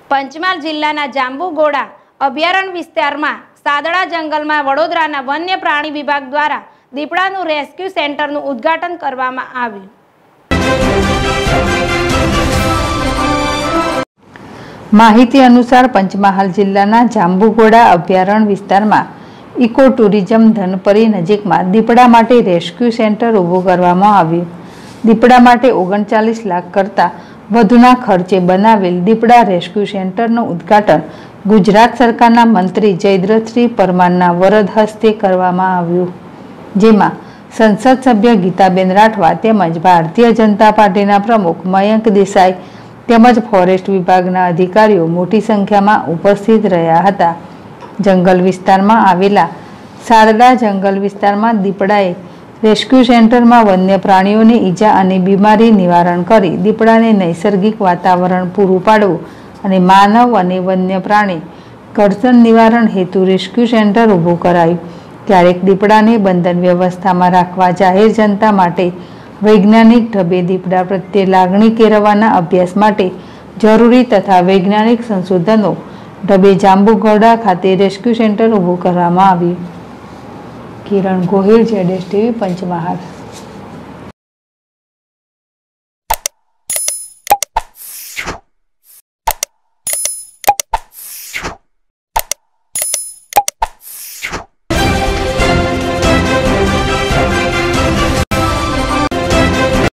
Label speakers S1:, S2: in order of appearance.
S1: પંચમહાલ જિલ્લાના જાંબુઘોડા અભયારણ્ય વિસ્તારમાં સાદડા જંગલમાં વડોદરાના વન્ય પ્રાણી વિભાગ દ્વારા દીપડાનું રેસ્ક્યુ સેન્ટરનું ઉદ્ઘાટન કરવામાં આવ્યું।
S2: માહિતી અનુસાર પંચમહાલ જિલ્લાના જાંબુઘોડા અભયારણ્ય વિસ્તારમાં ઇકો ટુરિઝમ ધનપરી નજીકમાં દીપડા માટે રેસ્ક્યુ સેન્ટર ઊભું કરવામાં આવ્યું। દીપડા માટે 39 લાખ કરતાં વધુના ખર્ચે બનાવેલ દીપડા રેસ્ક્યુ સેન્ટરનું ઉદ્ઘાટન ગુજરાત સરકારના મંત્રી જયદ્રથસિંહ પરમારના વરદ હસ્તે કરવામાં આવ્યું, જેમાં સંસદ સભ્ય ગીતાબેન રાઠવા તેમજ ભારતીય જનતા પાર્ટીના પ્રમુખ મયંક દેસાઈ તેમજ ફોરેસ્ટ વિભાગના અધિકારીઓ મોટી સંખ્યામાં ઉપસ્થિત રહ્યા હતા। જંગલ વિસ્તારમાં આવેલા સાદડા જંગલ વિસ્તારમાં દીપડાએ રેસ્ક્યુ સેન્ટરમાં વન્ય પ્રાણીઓની ઈજા અને બીમારી નિવારણ કરી દીપડાને નૈસર્ગિક વાતાવરણ પૂરું પાડવું અને માનવ અને વન્ય પ્રાણી ઘર્ષણ નિવારણ હેતુ રેસ્ક્યુ સેન્ટર ઊભું કરાયું। ક્યારેક દીપડાને બંધન વ્યવસ્થામાં રાખવા જાહેર જનતા માટે વૈજ્ઞાનિક ઢબે દીપડા પ્રત્યે લાગણી કેળવવાના અભ્યાસ માટે જરૂરી તથા વૈજ્ઞાનિક સંશોધનો ઢબે જાંબુઘોડા ખાતે રેસ્ક્યુ સેન્ટર ઊભું કરવામાં આવ્યું। કિરણ ગોહિલ, ZSTV, પંચમહાલ।